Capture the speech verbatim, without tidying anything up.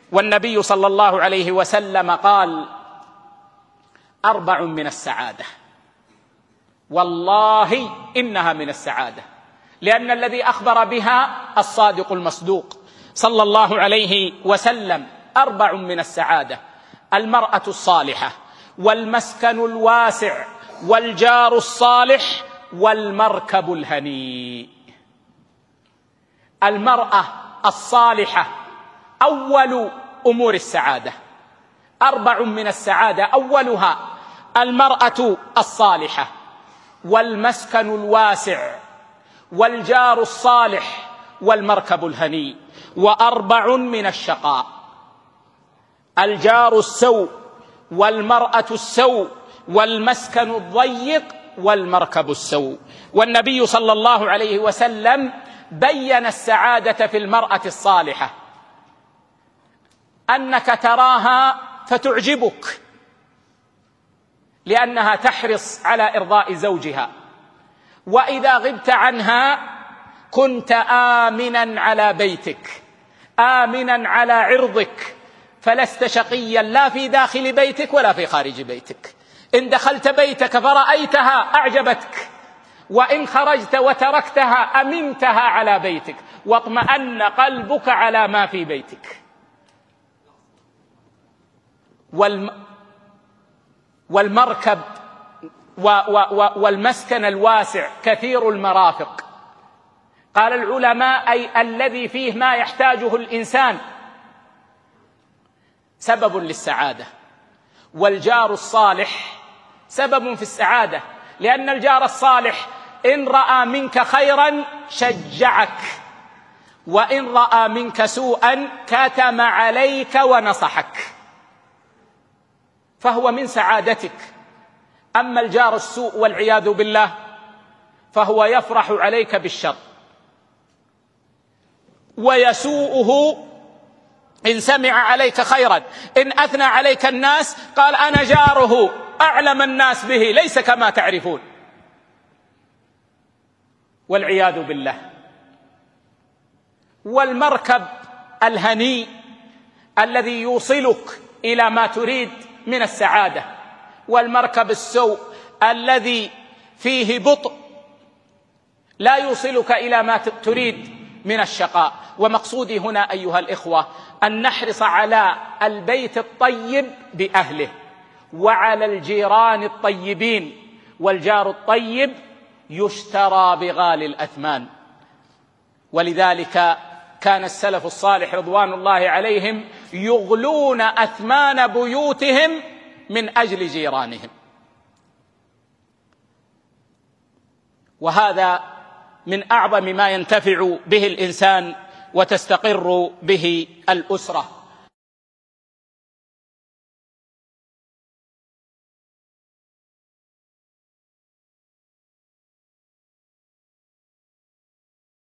والنبي صلى الله عليه وسلم قال: أربع من السعادة، والله إنها من السعادة، لأن الذي أخبر بها الصادق المصدوق صلى الله عليه وسلم. أربع من السعادة: المرأة الصالحة، والمسكن الواسع، والجار الصالح، والمركب الهنيء. المرأة الصالحة أول أمور السعادة. أربع من السعادة: أولها المرأة الصالحة، والمسكن الواسع، والجار الصالح، والمركب الهنيء. وأربع من الشقاء: الجار السوء، والمرأة السوء، والمسكن الضيق، والمركب السوء. والنبي صلى الله عليه وسلم بين السعادة في المرأة الصالحة: أنك تراها فتعجبك لأنها تحرص على إرضاء زوجها، وإذا غبت عنها كنت آمنا على بيتك، آمنا على عرضك، فلست شقيا لا في داخل بيتك ولا في خارج بيتك. إن دخلت بيتك فرأيتها أعجبتك، وإن خرجت وتركتها أمنتها على بيتك، واطمأن قلبك على ما في بيتك. والمركب والمسكن الواسع كثير المرافق. قال العلماء: أي الذي فيه ما يحتاجه الإنسان، سبب للسعادة. والجار الصالح سبب في السعادة، لأن الجار الصالح إن رأى منك خيرا شجعك، وإن رأى منك سوءا كتم عليك ونصحك، فهو من سعادتك. أما الجار السوء والعياذ بالله فهو يفرح عليك بالشر، ويسوءه إن سمع عليك خيرا. إن أثنى عليك الناس قال: أنا جاره أعلم الناس به، ليس كما تعرفون، والعياذ بالله. والمركب الهنيء الذي يوصلك إلى ما تريد من السعادة، والمركب السوء الذي فيه بطء لا يوصلك إلى ما تريد من الشقاء. ومقصودي هنا أيها الإخوة أن نحرص على البيت الطيب بأهله، وعلى الجيران الطيبين. والجار الطيب يشترى بغالي الأثمان، ولذلك كان السلف الصالح رضوان الله عليهم يغلون أثمان بيوتهم من أجل جيرانهم. وهذا من أعظم ما ينتفع به الإنسان وتستقر به الأسرة.